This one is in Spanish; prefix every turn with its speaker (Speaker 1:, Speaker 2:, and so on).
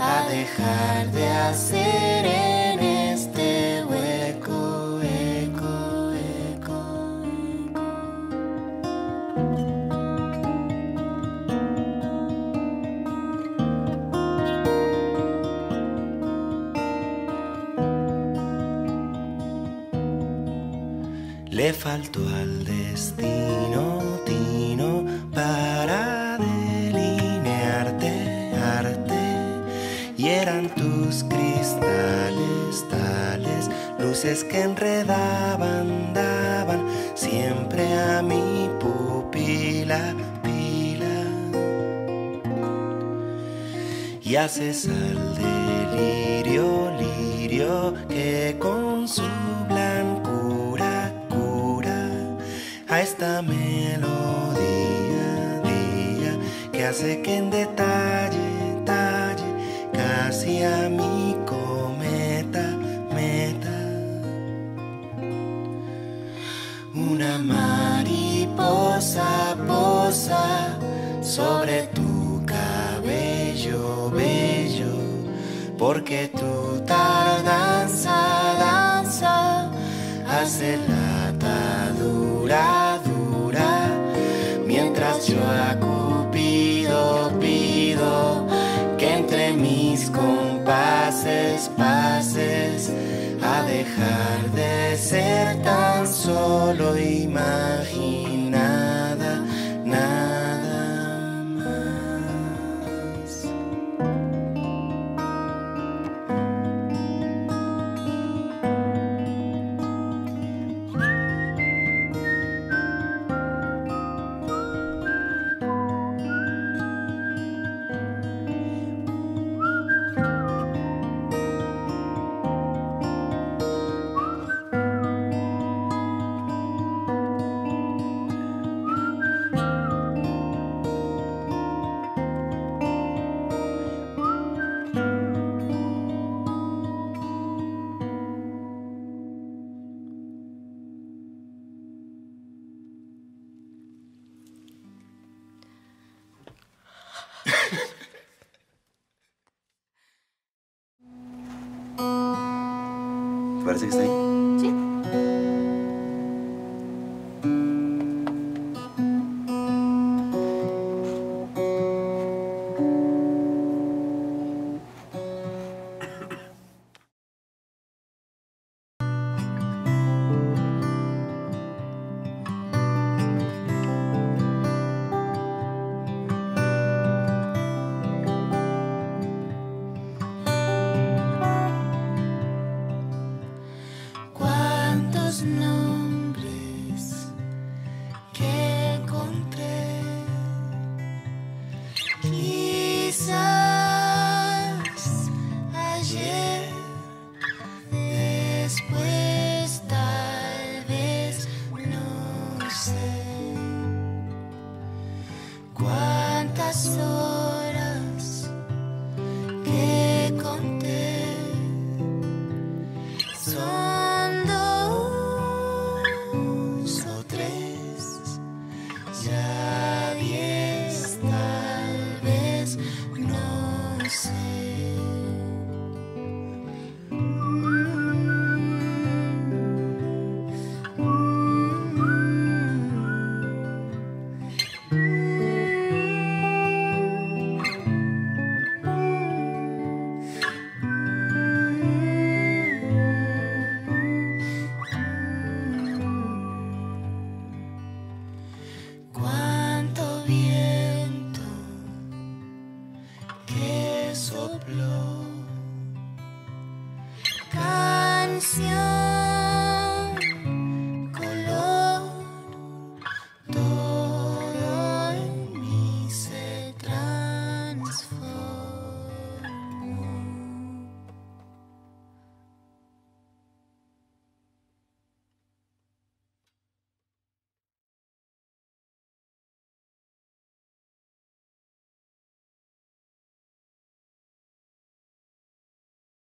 Speaker 1: a dejar de hacer en este hueco, eco, eco, eco. Le faltó al destino, Tino, para delinearte arte, y eran tus cristales tales, luces que enredaban, daban siempre a mi pupila, pila. Y haces al delirio, lirio, que con su blancura cura a esta melodía, día, que hace que en detalle, talle, casi a mi cometa, meta. Una mariposa posa sobre tu cabello bello, porque tu tardanza danza hace la atadura dura, mientras yo a Cupido pido que entre mis compases pases a dejar de ser tan solo imaginada, nada más.
Speaker 2: ¿Te parece que está ahí?
Speaker 3: Sí.
Speaker 1: Cuántos nombres que encontré, quizás ayer, después tal vez, no sé. Cuántas horas que conté, son 2 o 3, ya 10 tal vez, no sé. Cuánto bien